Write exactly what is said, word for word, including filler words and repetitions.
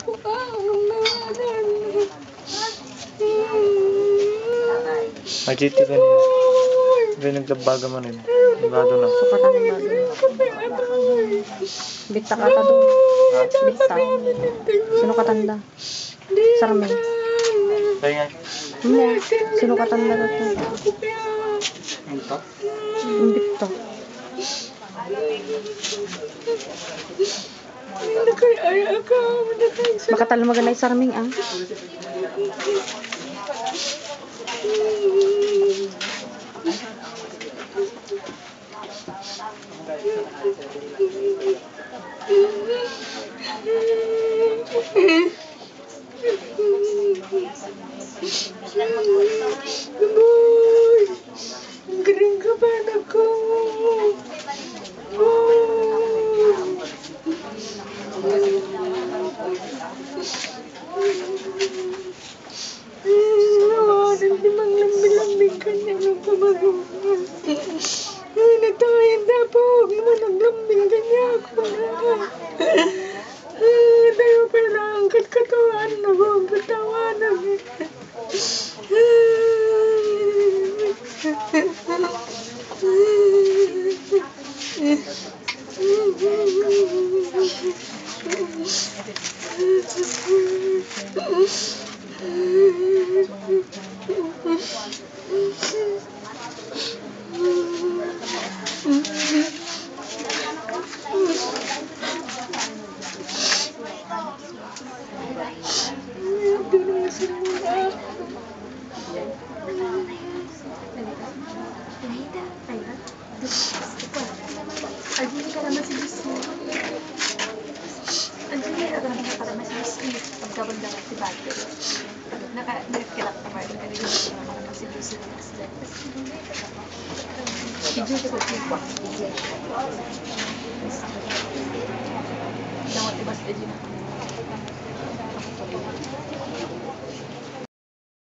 Ajiti ka niya. Hindi naglabaga man rin. Nagado na. Sukatan ng bago. Bita ka ta doon. Bita. Sino katanda? Sarme. Kaya nga. Mo. Sino katanda na to? Ito? Bita. Makatalo maganda yung sarming ah. Galing ka ba na ko? Hindi mang lambi-lambing ka niya ng pamagunan. Natayan na po. Huwag naman naglambing ka niya ako na. Tayo pala ang katawan na huwag katawanan. Anjing ka naman si Lucy. Anjing ka naman si Lucy. Pagkabang-gabang si Bate. Naka-nagkilak pa rin ka rin naman si Lucy. Ijay ka sa tiba. Dapat ibas na dyan.